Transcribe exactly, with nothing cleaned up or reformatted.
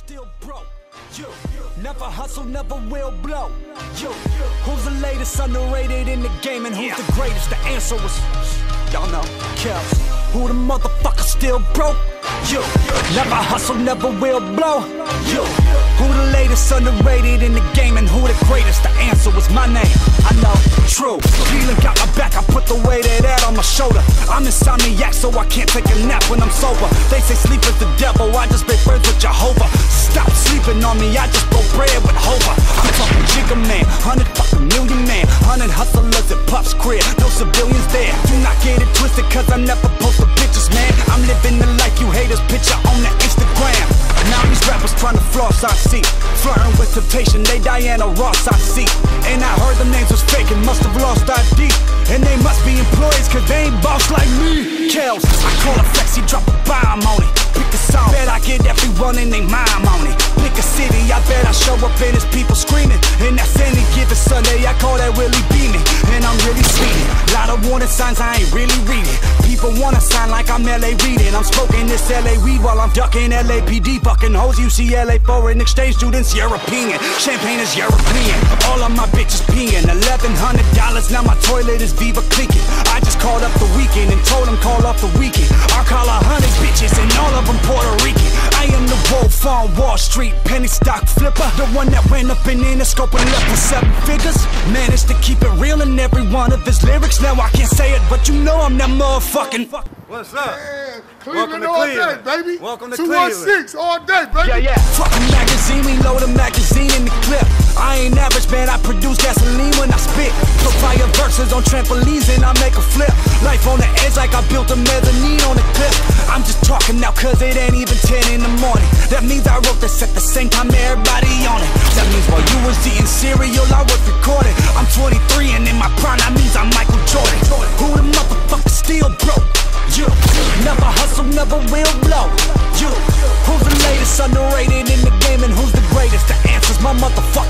still broke? You. Never hustle, never will blow. You. Who's the latest underrated in the game and who's yeah. the greatest? The answer was, y'all know, Kels. Who the motherfucker still broke? You. Never hustle, never will blow. You. Who the latest underrated in the game and who the greatest? The answer was my name. I know, true. Feeling got my back, I put the weight of that on my shoulder. I'm insomniac, so I can't take a nap when I'm sober. They say sleep is the devil, I just make friends with Jehovah. Stop sleeping on me, I just broke bread with Hova. I'm talking Jigga man, hundred fucking million man, hundred hustlers at Puff's crib, no civilians there. Do not get it twisted, cause I never post the pictures, man. I'm living the life you haters picture on the Instagram. Now these rappers trying to floss, I see. Flirting with temptation, they Diana Ross, I see. And I heard the names was fake and must have lost I D. And they must be employees, cause they ain't boss like me. Kels, I call a flex, he drop a bomb on it. Pick a song, bet I get everyone in they mime on it. Pick a city, I bet I show up and it's people screaming. And that's any given Sunday, I call that Willie beaming. And I'm really speeding, lot of warning signs I ain't really reading. People wanna sign like I'm L A reading. I'm smoking this L A weed while I'm ducking L A P D bucking hoes. U C L A foreign exchange students, European. Champagne is European. All of my bitches peeing. eleven hundred dollars, now my toilet is Viva clinking. I just called up the weekend and told them call off the weekend. I'll call a hundred bitches and all of them Puerto Rican. I am the wolf on Wall Street, penny stock flipper. The one that went up in Interscope and left with seven figures. Managed to keep it real in every one of his lyrics. Now I can't say it, but you know I'm that motherfucking. What's up? Yeah, Cleveland Welcome to all Cleveland. day, baby. Welcome to two one six all day, baby. Yeah, yeah. Fucking magazine, we load a magazine in the clip. I ain't average, man, I produce gasoline when I spit. Put fire verses on trampolines and I make a flip. Life on the edge like I built a mezzanine on a cliff. I'm just talking now cause it ain't even ten in the morning. That means I wrote this at the same time everybody on it. That means while you was eating cereal, I was recording. I'm twenty-three and in my prime, that means I'm Michael Jordan. Who the motherfucker still broke? You. Never hustle, never will blow. You. Who's the latest underrated in the game and who's the greatest? The answer's my motherfucker.